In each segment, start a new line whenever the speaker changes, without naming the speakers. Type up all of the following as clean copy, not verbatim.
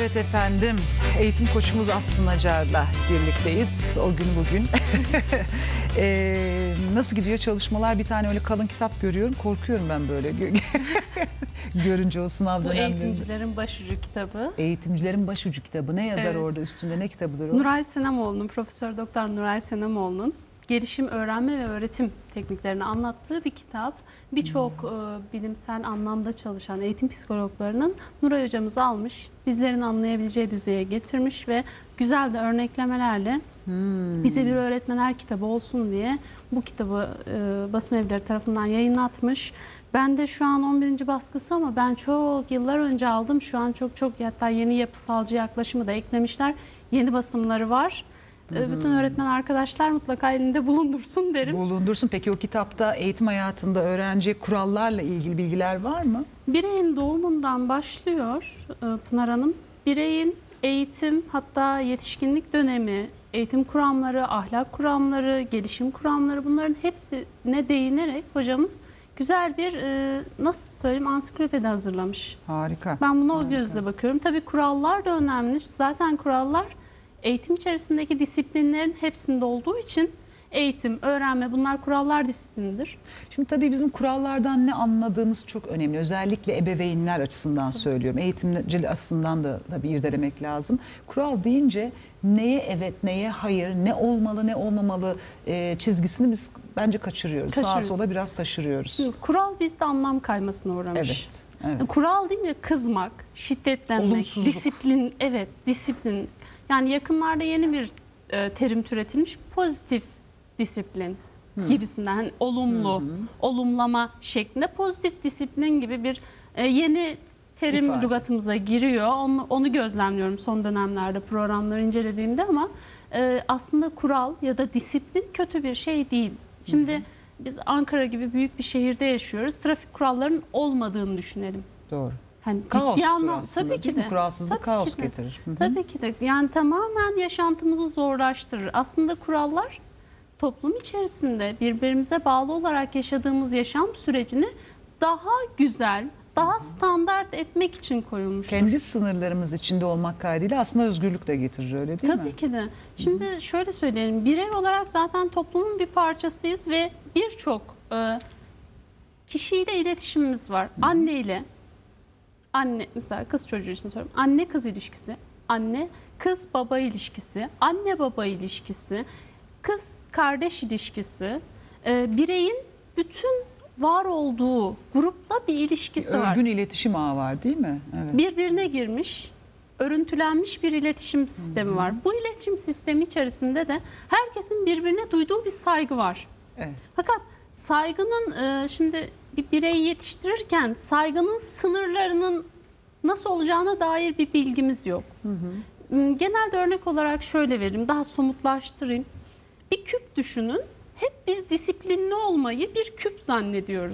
Evet efendim, eğitim koçumuz Aslı Nacar'la birlikteyiz. O gün bugün. Nasıl gidiyor çalışmalar? Bir tane öyle kalın kitap görüyorum. Korkuyorum ben böyle. Görünce o sınav
Bu
dönemlerinde.
Eğitimcilerin Başucu kitabı.
Eğitimcilerin Başucu kitabı. Ne yazar
Evet.
orada üstünde? Ne kitabıdır o?
Nuray Senemoğlu'nun, Profesör Doktor Nuray Senemoğlu'nun gelişim, öğrenme ve öğretim tekniklerini anlattığı bir kitap. Birçok bilimsel anlamda çalışan eğitim psikologlarının Nuray hocamızı almış, bizlerin anlayabileceği düzeye getirmiş ve güzel de örneklemelerle bize bir öğretmenler kitabı olsun diye bu kitabı basım evleri tarafından yayınlatmış. Ben de şu an 11. baskısı ama ben çok yıllar önce aldım. Şu an çok hatta yeni yapısalcı yaklaşımı da eklemişler. Yeni basımları var. Bütün öğretmen arkadaşlar mutlaka elinde bulundursun derim.
Bulundursun. Peki o kitapta eğitim hayatında öğrenci kurallarla ilgili bilgiler var mı?
Bireyin doğumundan başlıyor Pınar Hanım. Bireyin eğitim, hatta yetişkinlik dönemi, eğitim kuramları, ahlak kuramları, gelişim kuramları, bunların hepsine değinerek hocamız güzel bir nasıl söyleyeyim, ansiklopedi hazırlamış.
Harika.
Ben buna o
Harika.
gözle bakıyorum. Tabii kurallar da önemli. Zaten kurallar eğitim içerisindeki disiplinlerin hepsinde olduğu için eğitim, öğrenme, bunlar kurallar disiplinidir.
Şimdi tabii bizim kurallardan ne anladığımız çok önemli. Özellikle ebeveynler açısından söylüyorum. Eğitimci açısından da tabii irdelemek lazım. Kural deyince neye evet, neye hayır, ne olmalı, ne olmamalı çizgisini biz bence kaçırıyoruz. Sağa sola biraz taşırıyoruz.
Şimdi kural bizde anlam kaymasına uğramış.
Evet. Evet.
Kural deyince kızmak, şiddetlenmek,
Olumsuzluk.
disiplin, evet disiplin. Yani yakınlarda yeni bir terim türetilmiş, pozitif disiplin gibisinden, hani olumlu, olumlama şeklinde pozitif disiplin gibi bir yeni terim
İfade.
lügatımıza giriyor. Onu gözlemliyorum son dönemlerde programları incelediğimde ama aslında kural ya da disiplin kötü bir şey değil. Şimdi biz Ankara gibi büyük bir şehirde yaşıyoruz. Trafik kurallarının olmadığını düşünelim.
Doğru.
Hani
Kaostur
ciddi
aslında,
tabii ki
değil mi?
de.
Kuralsızlık
Tabii
kaos
ki de.
getirir. Hı hı.
Tabii ki de. Yani tamamen yaşantımızı zorlaştırır. Aslında kurallar toplum içerisinde birbirimize bağlı olarak yaşadığımız yaşam sürecini daha güzel, daha standart etmek için koyulmuştur.
Kendi sınırlarımız içinde olmak kaydıyla aslında özgürlük de getirir, öyle değil mi?
Tabii ki de. Şimdi şöyle söyleyelim. Birey olarak zaten toplumun bir parçasıyız ve birçok kişiyle iletişimimiz var. Anne mesela kız çocuğu için söylüyorum. Anne kız ilişkisi, anne kız baba ilişkisi, anne baba ilişkisi, kız kardeş ilişkisi, bireyin bütün var olduğu grupla bir ilişkisi var.
Örgün iletişim ağı var değil mi? Evet.
Birbirine girmiş, örüntülenmiş bir iletişim sistemi var. Bu iletişim sistemi içerisinde de herkesin birbirine duyduğu bir saygı var.
Evet.
Fakat saygının şimdi bir bireyi yetiştirirken saygının sınırlarının nasıl olacağına dair bir bilgimiz yok. Genelde örnek olarak şöyle vereyim, daha somutlaştırayım. Bir küp düşünün. Hep biz disiplinli olmayı bir küp zannediyoruz.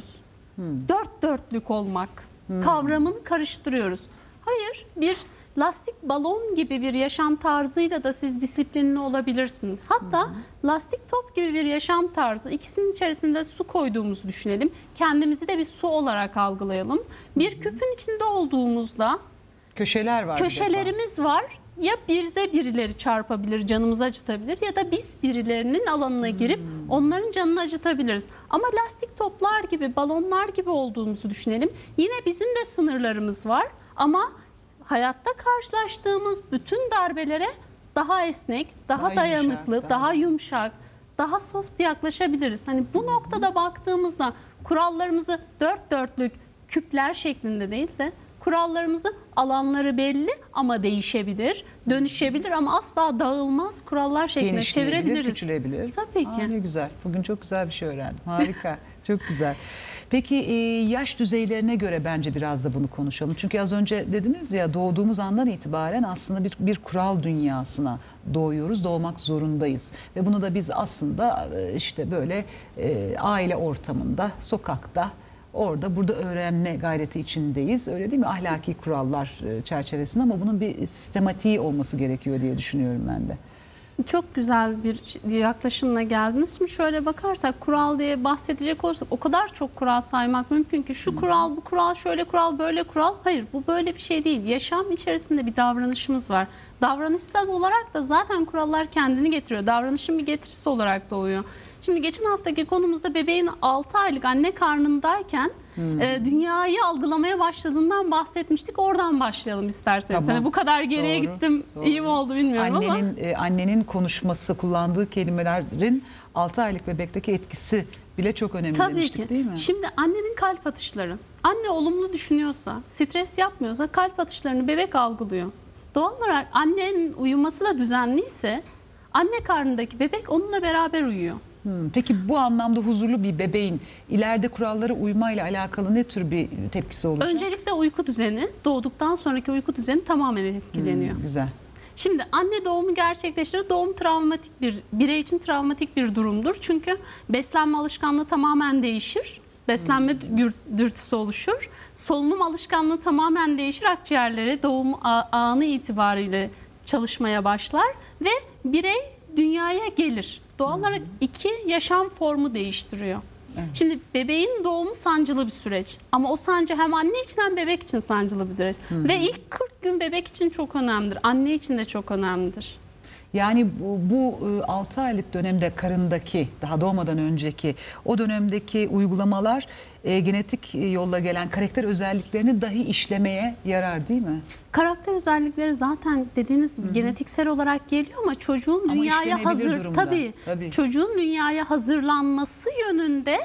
Dört dörtlük olmak kavramını karıştırıyoruz. Hayır, bir lastik balon gibi bir yaşam tarzıyla da siz disiplinli olabilirsiniz. Hatta lastik top gibi bir yaşam tarzı, ikisinin içerisinde su koyduğumuzu düşünelim. Kendimizi de bir su olarak algılayalım. Bir küpün içinde olduğumuzda
Köşeler var.
köşelerimiz var. Ya bize birileri çarpabilir, canımızı acıtabilir ya da biz birilerinin alanına girip onların canını acıtabiliriz. Ama lastik toplar gibi, balonlar gibi olduğumuzu düşünelim. Yine bizim de sınırlarımız var ama hayatta karşılaştığımız bütün darbelere daha esnek, daha dayanıklı,
yumuşak,
daha yumuşak, daha soft yaklaşabiliriz. Hani bu noktada baktığımızda kurallarımızı dört dörtlük küpler şeklinde değil de kurallarımızı alanları belli ama değişebilir, dönüşebilir ama asla dağılmaz kurallar şeklinde
Genişleyebilir,
çevirebiliriz.
küçülebilir.
Tabii ki.
Ne güzel. Bugün çok güzel bir şey öğrendim. Harika. Çok güzel. Peki yaş düzeylerine göre bence biraz da bunu konuşalım. Çünkü az önce dediniz ya, doğduğumuz andan itibaren aslında bir kural dünyasına doğuyoruz, doğmak zorundayız. Ve bunu da biz aslında işte böyle aile ortamında, sokakta, orada burada öğrenme gayreti içindeyiz. Öyle değil mi? Ahlaki kurallar çerçevesinde, ama bunun bir sistematiği olması gerekiyor diye düşünüyorum ben de.
Çok güzel bir yaklaşımla geldiniz. Şimdi şöyle bakarsak, kural diye bahsedecek olursak o kadar çok kural saymak mümkün ki şu kural, bu kural, şöyle kural, böyle kural. Hayır, bu böyle bir şey değil. Yaşam içerisinde bir davranışımız var. Davranışsal olarak da zaten kurallar kendini getiriyor. Davranışın bir getirisi olarak doğuyor. Şimdi geçen haftaki konumuzda bebeğin 6 aylık anne karnındayken dünyayı algılamaya başladığından bahsetmiştik. Oradan başlayalım isterseniz.
Tamam.
Hani bu kadar geriye
Doğru,
gittim.
doğru.
İyi mi oldu bilmiyorum ama.
Annenin konuşması, kullandığı kelimelerin 6 aylık bebekteki etkisi bile çok önemli
Tabii
demiştik
ki.
değil mi?
Şimdi annenin kalp atışları. Anne olumlu düşünüyorsa, stres yapmıyorsa kalp atışlarını bebek algılıyor. Doğal olarak annenin uyuması da düzenliyse anne karnındaki bebek onunla beraber uyuyor.
Peki bu anlamda huzurlu bir bebeğin ileride kurallara uymayla alakalı ne tür bir tepkisi olacak?
Öncelikle uyku düzeni, doğduktan sonraki uyku düzeni tamamen etkileniyor.
Güzel.
Şimdi anne doğumu gerçekleştirir. Doğum travmatik bir birey için travmatik bir durumdur. Çünkü beslenme alışkanlığı tamamen değişir. Beslenme dürtüsü oluşur. Solunum alışkanlığı tamamen değişir. Akciğerleri doğum anı itibariyle çalışmaya başlar ve birey dünyaya gelir. Doğal olarak iki yaşam formu değiştiriyor.
Evet.
Şimdi bebeğin doğumu sancılı bir süreç. Ama o sancı hem anne için hem bebek için sancılı bir süreç. Ve ilk 40 gün bebek için çok önemlidir. Anne için de çok önemlidir.
Yani bu 6 aylık dönemde karındaki, daha doğmadan önceki o dönemdeki uygulamalar genetik yolla gelen karakter özelliklerini dahi işlemeye yarar değil mi?
Karakter özellikleri zaten dediğiniz gibi genetiksel olarak geliyor ama çocuğun
Ama işlenebilir durumda. Tabii.
Çocuğun dünyaya hazırlanması yönünde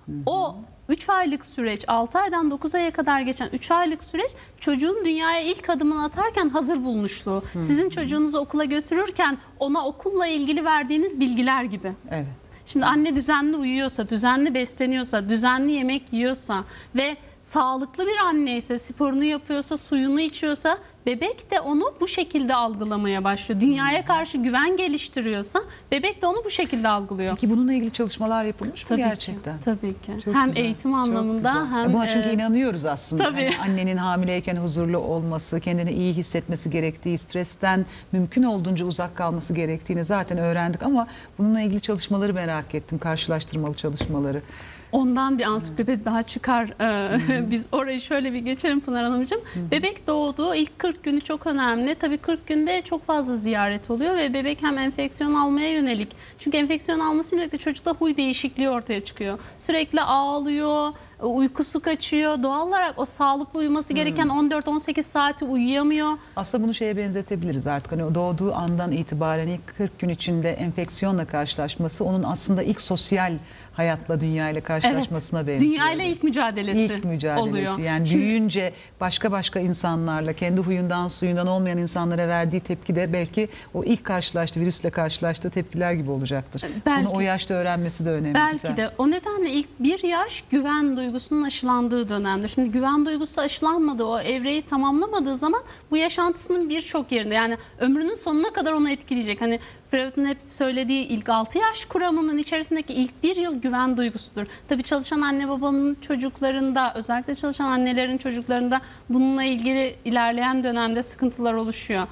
o 3 aylık süreç, 6 aydan 9 aya kadar geçen 3 aylık süreç çocuğun dünyaya ilk adımını atarken hazır bulmuşluğu. Sizin çocuğunuzu okula götürürken ona okulla ilgili verdiğiniz bilgiler gibi.
Evet.
Şimdi anne düzenli uyuyorsa, düzenli besleniyorsa, düzenli yemek yiyorsa ve sağlıklı bir anne ise, sporunu yapıyorsa, suyunu içiyorsa, bebek de onu bu şekilde algılamaya başlıyor. Dünyaya karşı güven geliştiriyorsa bebek de onu bu şekilde algılıyor.
Peki bununla ilgili çalışmalar yapılmış mı
Tabii
gerçekten?
ki. Tabii ki.
Çok
Hem
güzel,
eğitim
çok
anlamında
güzel.
hem
Buna çünkü inanıyoruz aslında.
Tabii.
Hani annenin hamileyken huzurlu olması, kendini iyi hissetmesi gerektiği, stresten mümkün olduğunca uzak kalması gerektiğini zaten öğrendik ama bununla ilgili çalışmaları merak ettim, karşılaştırmalı çalışmaları.
ondan bir ansiklopedi daha çıkar. Biz orayı şöyle bir geçelim Pınar Hanımcığım. Bebek doğduğu ilk 40 günü çok önemli. Tabii 40 günde çok fazla ziyaret oluyor ve bebek hem enfeksiyon almaya yönelik. Çünkü enfeksiyon almasıyla birlikte çocukta huy değişikliği ortaya çıkıyor. Sürekli ağlıyor, uykusu kaçıyor. Doğal olarak o sağlıklı uyuması gereken 14-18 saati uyuyamıyor.
Aslında bunu şeye benzetebiliriz artık. Hani o doğduğu andan itibaren ilk 40 gün içinde enfeksiyonla karşılaşması onun aslında ilk sosyal hayatla, dünyayla karşılaşmasına benziyor.
Dünyayla ilk mücadelesi
İlk mücadelesi.
oluyor.
Yani büyüyünce başka insanlarla, kendi huyundan suyundan olmayan insanlara verdiği tepki de belki o ilk karşılaştığı, virüsle karşılaştığı tepkiler gibi olacaktır.
Belki.
Bunu o yaşta öğrenmesi de önemli.
Belki
güzel.
de. O nedenle ilk bir yaş güven duygusunun aşılandığı dönemdir. Şimdi güven duygusu aşılanmadığı, o evreyi tamamlamadığı zaman bu yaşantısının birçok yerinde, yani ömrünün sonuna kadar onu etkileyecek. Hani Freud'un hep söylediği ilk 6 yaş kuramının içerisindeki ilk bir yıl güven duygusudur. Tabii çalışan anne babanın çocuklarında, özellikle çalışan annelerin çocuklarında bununla ilgili ilerleyen dönemde sıkıntılar oluşuyor.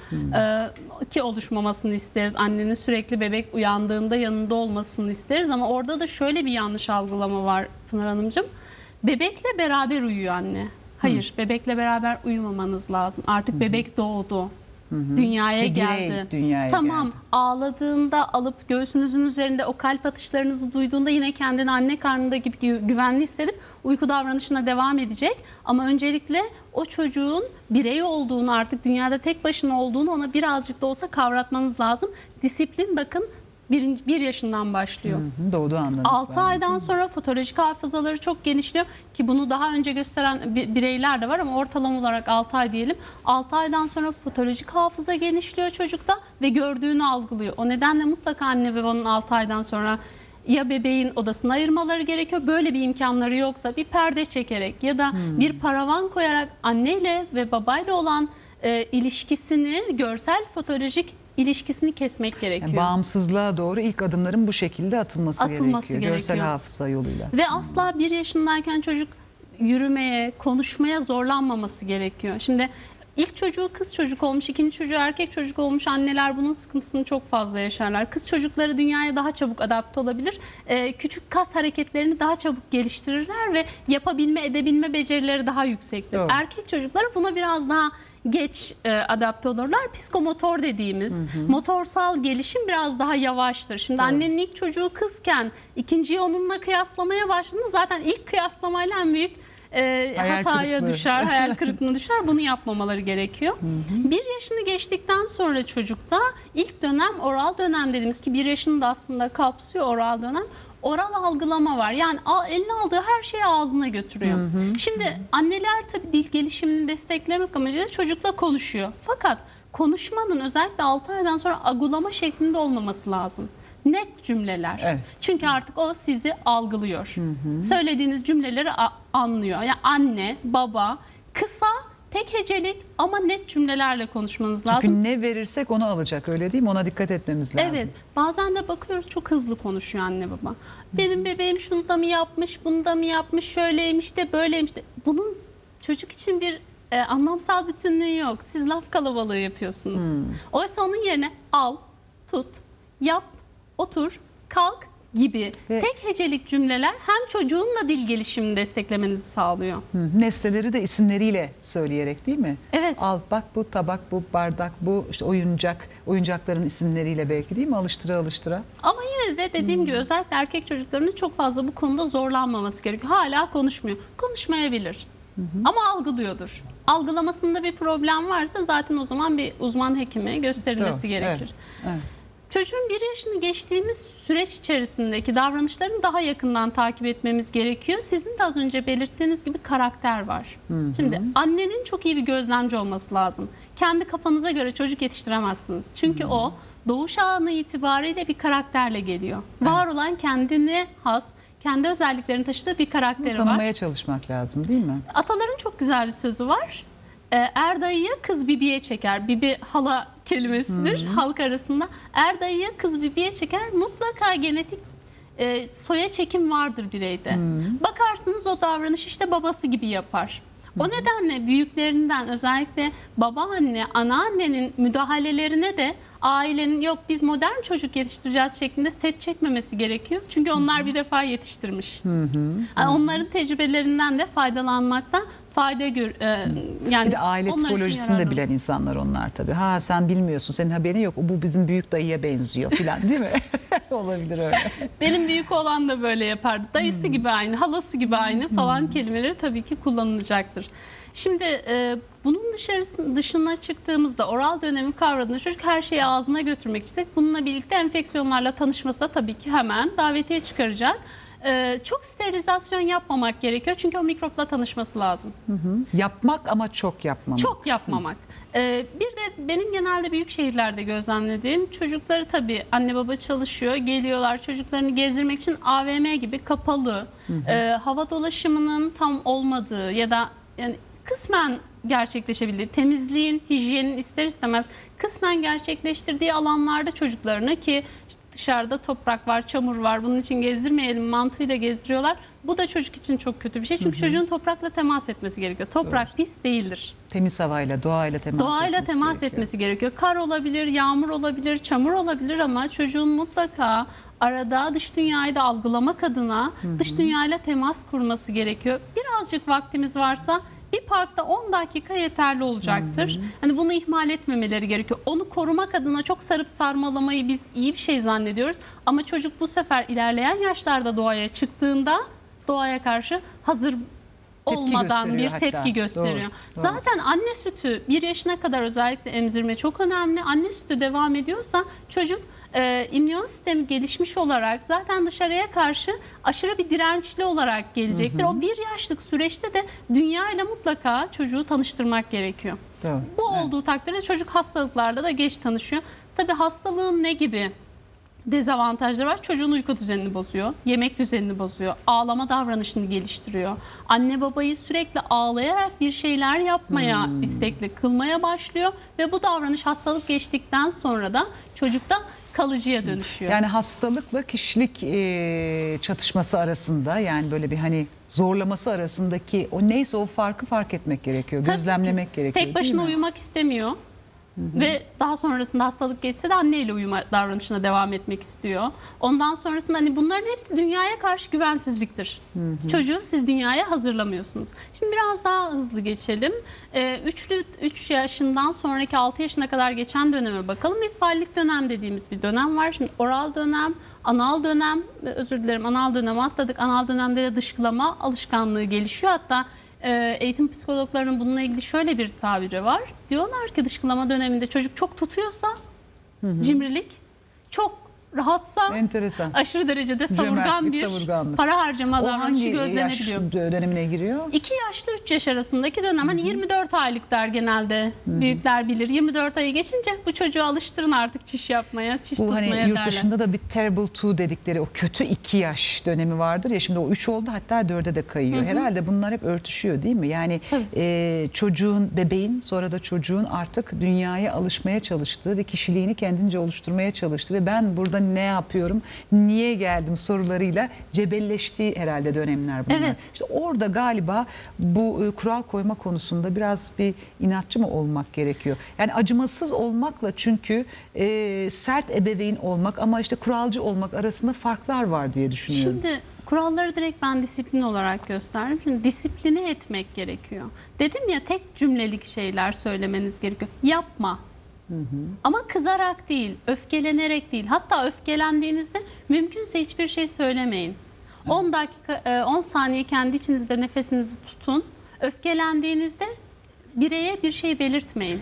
Ki oluşmamasını isteriz. Annenin sürekli bebek uyandığında yanında olmasını isteriz ama orada da şöyle bir yanlış algılama var Pınar Hanımcığım. Bebekle beraber uyuyor anne. Hayır, bebekle beraber uyumamanız lazım. Artık bebek doğdu. Dünyaya
Bir birey
geldi.
dünyaya
Tamam,
geldi.
ağladığında alıp göğsünüzün üzerinde o kalp atışlarınızı duyduğunda yine kendini anne karnında gibi güvenli hissedip uyku davranışına devam edecek. Ama öncelikle o çocuğun birey olduğunu, artık dünyada tek başına olduğunu ona birazcık da olsa kavratmanız lazım. Disiplin bakın bir yaşından başlıyor.
Doğduğu andan
6
itibaren.
aydan sonra fotoğrafik hafızaları çok genişliyor ki bunu daha önce gösteren bireyler de var ama ortalama olarak 6 ay diyelim. 6 aydan sonra fotoğrafik hafıza genişliyor çocukta ve gördüğünü algılıyor. O nedenle mutlaka anne ve babanın 6 aydan sonra ya bebeğin odasını ayırmaları gerekiyor. Böyle bir imkanları yoksa bir perde çekerek ya da bir paravan koyarak anneyle ve babayla olan ilişkisini, görsel fotoğrafik ilişkisini kesmek gerekiyor.
Yani bağımsızlığa doğru ilk adımların bu şekilde atılması gerekiyor. Görsel hafıza yoluyla.
Ve asla 1 yaşındayken çocuk yürümeye, konuşmaya zorlanmaması gerekiyor. Şimdi İlk çocuğu kız çocuk olmuş, ikinci çocuğu erkek çocuk olmuş anneler bunun sıkıntısını çok fazla yaşarlar. Kız çocukları dünyaya daha çabuk adapte olabilir. Küçük kas hareketlerini daha çabuk geliştirirler ve yapabilme, edebilme becerileri daha yüksektir.
Doğru.
Erkek çocukları buna biraz daha geç adapte olurlar. Psikomotor dediğimiz motorsal gelişim biraz daha yavaştır. Şimdi
Doğru.
annenin ilk çocuğu kızken ikinciyi onunla kıyaslamaya başladığında zaten ilk kıyaslamayla en büyük hataya
kırıklığı.
düşer, hayal kırıklığına düşer. Bunu yapmamaları gerekiyor. 1 yaşını geçtikten sonra çocukta ilk dönem oral dönem dediğimiz ki 1 yaşını da aslında kapsıyor oral dönem. Oral algılama var. Yani eline aldığı her şeyi ağzına götürüyor. Şimdi anneler tabii dil gelişimini desteklemek amacıyla çocukla konuşuyor. Fakat konuşmanın özellikle 6 aydan sonra agulama şeklinde olmaması lazım. Net cümleler.
Evet.
Çünkü artık o sizi algılıyor. Söylediğiniz cümleleri anlıyor. Yani anne, baba, kısa, tek hecelik ama net cümlelerle konuşmanız lazım.
Çünkü ne verirsek onu alacak, öyle değil mi? Ona dikkat etmemiz lazım.
Evet. Bazen de bakıyoruz çok hızlı konuşuyor anne baba. Benim bebeğim şunu da mı yapmış, bunu da mı yapmış, şöyleymiş de böyleymiş de. Bunun çocuk için bir anlamsal bütünlüğü yok. Siz laf kalabalığı yapıyorsunuz. Oysa onun yerine al, tut, yap, otur, kalk gibi
Ve
tek hecelik cümleler hem çocuğun da dil gelişimini desteklemenizi sağlıyor.
nesneleri de isimleriyle söyleyerek, değil mi?
Evet.
Al bak, bu tabak, bu bardak, bu işte oyuncak, oyuncakların isimleriyle belki, değil mi? Alıştıra alıştıra.
Ama yine de dediğim gibi özellikle erkek çocuklarının çok fazla bu konuda zorlanmaması gerekiyor. Hala konuşmuyor. Konuşmayabilir. Ama algılıyordur. Algılamasında bir problem varsa zaten o zaman bir uzman hekime gösterilmesi
Doğru,
gerekir.
evet.
Çocuğun 1 yaşını geçtiğimiz süreç içerisindeki davranışlarını daha yakından takip etmemiz gerekiyor. Sizin de az önce belirttiğiniz gibi karakter var. Şimdi annenin çok iyi bir gözlemci olması lazım. Kendi kafanıza göre çocuk yetiştiremezsiniz. Çünkü o doğuş anı itibariyle bir karakterle geliyor. Var olan kendine has, kendi özelliklerini taşıdığı bir karakteri var.
Tanımaya çalışmak lazım, değil mi?
Ataların çok güzel bir sözü var. Er dayıya kız bibiye çeker. Bibi hala kelimesidir halk arasında. Er dayıya kız bibiye çeker. Mutlaka genetik soya çekim vardır bireyde. Bakarsınız o davranış işte babası gibi yapar. O nedenle büyüklerinden özellikle babaanne, anaannenin müdahalelerine de ailenin yok biz modern çocuk yetiştireceğiz şeklinde set çekmemesi gerekiyor. Çünkü onlar bir defa yetiştirmiş. Yani onların tecrübelerinden de faydalanmakta fayda yani
Bir de aile
onlar için
tipolojisini de
yararlı.
bilen insanlar onlar tabii. Ha sen bilmiyorsun, senin haberin yok. Bu bizim büyük dayıya benziyor falan, değil mi? Olabilir öyle.
Benim büyük olan da böyle yapardı. Dayısı gibi aynı, halası gibi aynı falan kelimeleri tabii ki kullanılacaktır. Şimdi bunun dışına çıktığımızda oral dönemi kavradığında çocuk her şeyi ağzına götürmek isteyecek. Bununla birlikte enfeksiyonlarla tanışması da tabii ki hemen davetiye çıkaracak. Çok sterilizasyon yapmamak gerekiyor çünkü o mikropla tanışması lazım.
Yapmak ama çok yapmamak.
Çok yapmamak. Bir de benim genelde büyük şehirlerde gözlemlediğim çocukları tabii anne baba çalışıyor, geliyorlar çocuklarını gezdirmek için AVM gibi kapalı, hava dolaşımının tam olmadığı ya da yani kısmen gerçekleşebildiği, temizliğin, hijyenin ister istemez kısmen gerçekleştirdiği alanlarda çocuklarını ki işte dışarıda toprak var, çamur var bunun için gezdirmeyelim mantığıyla gezdiriyorlar. Bu da çocuk için çok kötü bir şey çünkü çocuğun toprakla temas etmesi gerekiyor. Toprak pis değildir.
Temiz havayla, doğayla temas
etmesi gerekiyor. Kar olabilir, yağmur olabilir, çamur olabilir ama çocuğun mutlaka arada dış dünyayı da algılamak adına dış dünyayla temas kurması gerekiyor. Birazcık vaktimiz varsa bir parkta 10 dakika yeterli olacaktır. Hani bunu ihmal etmemeleri gerekiyor. Onu korumak adına çok sarıp sarmalamayı biz iyi bir şey zannediyoruz. Ama çocuk bu sefer ilerleyen yaşlarda doğaya çıktığında doğaya karşı hazır olmadan bir tepki gösteriyor.
Doğru.
Zaten anne sütü 1 yaşına kadar özellikle emzirme çok önemli. Anne sütü devam ediyorsa çocuk immün sistemi gelişmiş olarak zaten dışarıya karşı aşırı bir dirençli olarak gelecektir. O 1 yaşlık süreçte de dünyayla mutlaka çocuğu tanıştırmak gerekiyor.
Doğru.
Bu olduğu takdirde çocuk hastalıklarla da geç tanışıyor. Tabii hastalığın ne gibi dezavantajları var? Çocuğun uyku düzenini bozuyor, yemek düzenini bozuyor, ağlama davranışını geliştiriyor. Anne babayı sürekli ağlayarak bir şeyler yapmaya istekli kılmaya başlıyor ve bu davranış hastalık geçtikten sonra da çocukta kalıcıya dönüşüyor.
Yani hastalıkla kişilik çatışması arasında, yani böyle bir hani zorlaması arasındaki o neyse o farkı fark etmek gerekiyor.
Tabii
Gözlemlemek
ki.
gerekiyor.
Tek başına
değil mi?
uyumak istemiyor. Ve daha sonrasında hastalık geçse de anneyle uyuma davranışına devam etmek istiyor. Ondan sonrasında hani bunların hepsi dünyaya karşı güvensizliktir. Çocuğu siz dünyaya hazırlamıyorsunuz. Şimdi biraz daha hızlı geçelim. 3 yaşından sonraki 6 yaşına kadar geçen döneme bakalım. İnfallik dönem dediğimiz bir dönem var. Şimdi oral dönem, anal dönem, özür dilerim, anal dönemi atladık. Anal dönemde de dışkılama alışkanlığı gelişiyor. Hatta eğitim psikologlarının bununla ilgili şöyle bir tabiri var. Diyorlar ki dışkılama döneminde çocuk çok tutuyorsa, cimrilik, çok rahatsa,
Enteresan.
aşırı derecede savurgan
Cömertlik,
bir
savurganlık.
para harcama
O
davranışı
hangi yaş
gözlenebiliyor.
dönemine giriyor?
2 yaşla 3 yaş arasındaki dönem, hani 24 aylık der genelde büyükler bilir. 24 ayı geçince bu çocuğu alıştırın artık çiş yapmaya, çiş
Bu
tutmaya
hani yurt
derler.
dışında da bir terrible two dedikleri o kötü 2 yaş dönemi vardır ya, şimdi o 3 oldu, hatta 4'e de kayıyor. Herhalde bunlar hep örtüşüyor değil mi? Yani çocuğun, bebeğin, sonra da çocuğun artık dünyaya alışmaya çalıştığı ve kişiliğini kendince oluşturmaya çalıştığı ve ben burada ne yapıyorum, niye geldim sorularıyla cebelleştiği herhalde dönemler bunlar.
Evet.
İşte orada galiba bu kural koyma konusunda biraz bir inatçı mı olmak gerekiyor? Yani acımasız olmakla, çünkü sert ebeveyn olmak ama işte kuralcı olmak arasında farklar var diye düşünüyorum.
Şimdi kuralları direkt ben disiplin olarak gösterdim. Şimdi disipline etmek gerekiyor. Dedim ya, tek cümlelik şeyler söylemeniz gerekiyor. Yapma. Ama kızarak değil, öfkelenerek değil. Hatta öfkelendiğinizde mümkünse hiçbir şey söylemeyin. 10 dakika, 10 saniye kendi içinizde nefesinizi tutun. Öfkelendiğinizde bireye bir şey belirtmeyin.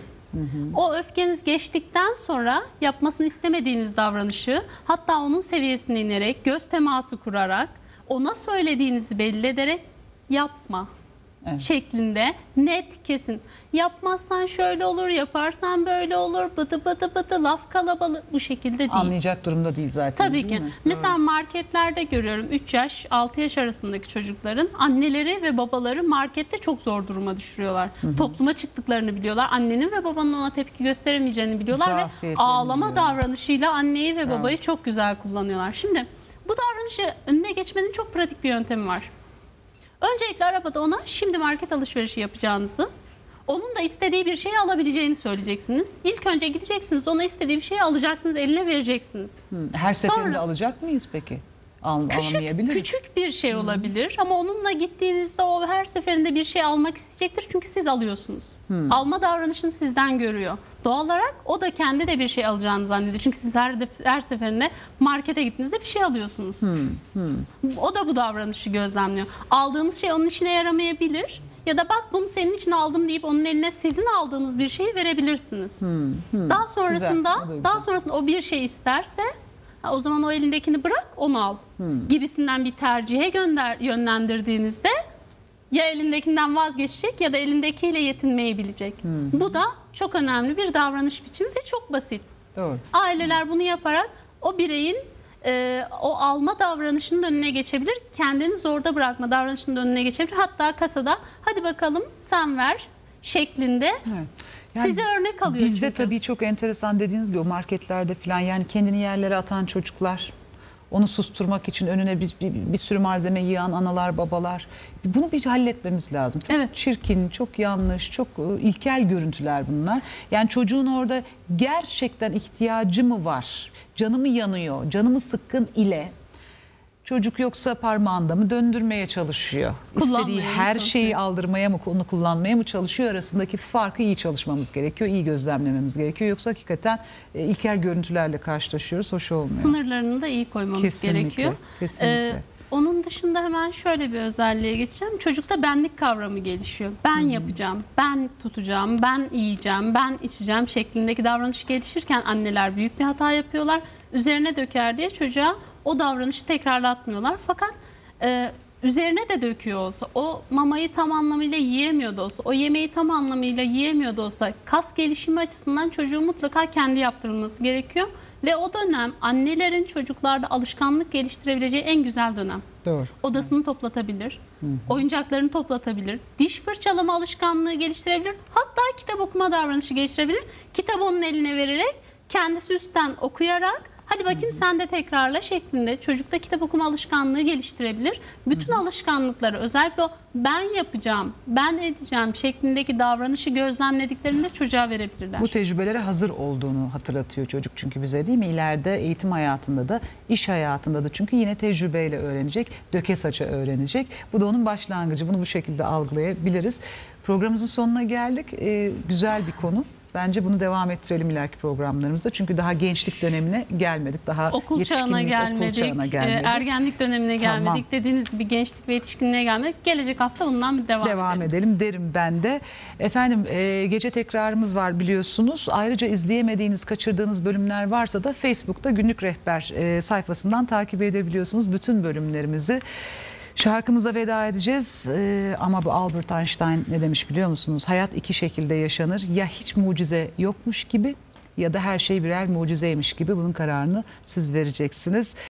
O öfkeniz geçtikten sonra yapmasını istemediğiniz davranışı, hatta onun seviyesine inerek, göz teması kurarak, ona söylediğinizi belli ederek yapma.
Evet.
Şeklinde net, kesin. Yapmazsan şöyle olur, yaparsan böyle olur, bıdı bıdı bıdı, laf kalabalığı, bu şekilde değil.
Anlayacak durumda değil zaten.
Tabii
değil
ki.
mi?
Mesela marketlerde görüyorum 3 yaş 6 yaş arasındaki çocukların anneleri ve babaları markette çok zor duruma düşürüyorlar. Topluma çıktıklarını biliyorlar. Annenin ve babanın ona tepki gösteremeyeceğini biliyorlar ve
Zafiyetlerini
ağlama
biliyorlar.
davranışıyla anneyi ve babayı çok güzel kullanıyorlar. Şimdi bu davranışı önüne geçmenin çok pratik bir yöntemi var. Öncelikle arabada ona şimdi market alışverişi yapacağınızı, onun da istediği bir şeyi alabileceğini söyleyeceksiniz. İlk önce gideceksiniz, ona istediği bir şeyi alacaksınız, eline vereceksiniz.
Her seferinde
Sonra-
alacak mıyız peki? Alamayabiliriz.
Küçük bir şey olabilir ama onunla gittiğinizde o her seferinde bir şey almak isteyecektir çünkü siz alıyorsunuz. Alma davranışını sizden görüyor. Doğal olarak o da kendi de bir şey alacağını zannediyor. Çünkü siz her seferinde markete gittiğinizde bir şey alıyorsunuz. O da bu davranışı gözlemliyor. Aldığınız şey onun işine yaramayabilir. Ya da bak bunu senin için aldım deyip onun eline sizin aldığınız bir şeyi verebilirsiniz. Daha sonrasında
Güzel, o da güzel.
daha sonrasında o bir şey isterse, o zaman o elindekini bırak, onu al gibisinden bir tercihe yönlendirdiğinizde ya elindekinden vazgeçecek ya da elindekiyle yetinmeyi bilecek. Bu da çok önemli bir davranış biçimi ve çok basit.
Doğru.
Aileler bunu yaparak o bireyin o alma davranışının önüne geçebilir. Kendini zorda bırakma davranışının önüne geçebilir. Hatta kasada hadi bakalım sen ver şeklinde
Evet. Yani
size örnek alıyor
bizde
çünkü.
tabii çok enteresan, dediğiniz gibi o marketlerde falan, yani kendini yerlere atan çocuklar, onu susturmak için önüne bir sürü malzeme yığan analar, babalar. Bunu bir halletmemiz lazım. Çok
Evet.
çirkin, çok yanlış, çok ilkel görüntüler bunlar. Yani çocuğun orada gerçekten ihtiyacı mı var? Canı mı yanıyor? Canı mı sıkkın ile? Çocuk yoksa parmağında mı döndürmeye çalışıyor?
Kullanmaya
İstediği
mı
her
çalışıyor?
şeyi aldırmaya mı, onu kullanmaya mı çalışıyor arasındaki farkı iyi çalışmamız gerekiyor, iyi gözlemlememiz gerekiyor. Yoksa hakikaten ilkel görüntülerle karşılaşıyoruz, hoş olmuyor.
Sınırlarını da iyi koymamız
Kesinlikle,
gerekiyor.
kesinlikle.
Onun dışında hemen şöyle bir özelliğe geçeceğim. Çocukta benlik kavramı gelişiyor. Ben yapacağım, ben tutacağım, ben yiyeceğim, ben içeceğim şeklindeki davranış gelişirken anneler büyük bir hata yapıyorlar. Üzerine döker diye çocuğa o davranışı tekrarlatmıyorlar. Fakat üzerine de döküyor olsa, o mamayı tam anlamıyla yiyemiyor da olsa, o yemeği tam anlamıyla yiyemiyor da olsa, kas gelişimi açısından çocuğun mutlaka kendi yaptırılması gerekiyor. Ve o dönem annelerin çocuklarda alışkanlık geliştirebileceği en güzel dönem.
Doğru.
Odasını toplatabilir, oyuncaklarını toplatabilir, diş fırçalama alışkanlığı geliştirebilir, hatta kitap okuma davranışı geliştirebilir. Kitabı onun eline vererek, kendisi üstten okuyarak, Hadi bakayım sen de tekrarla şeklinde çocukta kitap okuma alışkanlığı geliştirebilir. Bütün alışkanlıkları, özellikle o ben yapacağım, ben edeceğim şeklindeki davranışı gözlemlediklerinde çocuğa verebilirler.
Bu tecrübelere hazır olduğunu hatırlatıyor çocuk çünkü bize, değil mi? İleride eğitim hayatında da, iş hayatında da, çünkü yine tecrübeyle öğrenecek, döke saça öğrenecek. Bu da onun başlangıcı. Bunu bu şekilde algılayabiliriz. Programımızın sonuna geldik. Güzel bir konu. Bence bunu devam ettirelim ileriki programlarımızda. Çünkü daha gençlik dönemine gelmedik. Daha
Okul çağına
yetişkinlik,
gelmedik,
okul çağına gelmedik.
ergenlik dönemine gelmedik.
Tamam.
Dediğiniz gibi gençlik ve yetişkinliğe gelmedik. Gelecek hafta bundan bir devam edelim.
edelim derim ben de. Efendim gece tekrarımız var biliyorsunuz. Ayrıca izleyemediğiniz, kaçırdığınız bölümler varsa da Facebook'ta Günlük Rehber sayfasından takip edebiliyorsunuz bütün bölümlerimizi. Şarkımıza veda edeceğiz ama bu Albert Einstein ne demiş biliyor musunuz? Hayat iki şekilde yaşanır. Ya hiç mucize yokmuş gibi ya da her şey birer mucizeymiş gibi. Bunun kararını siz vereceksiniz.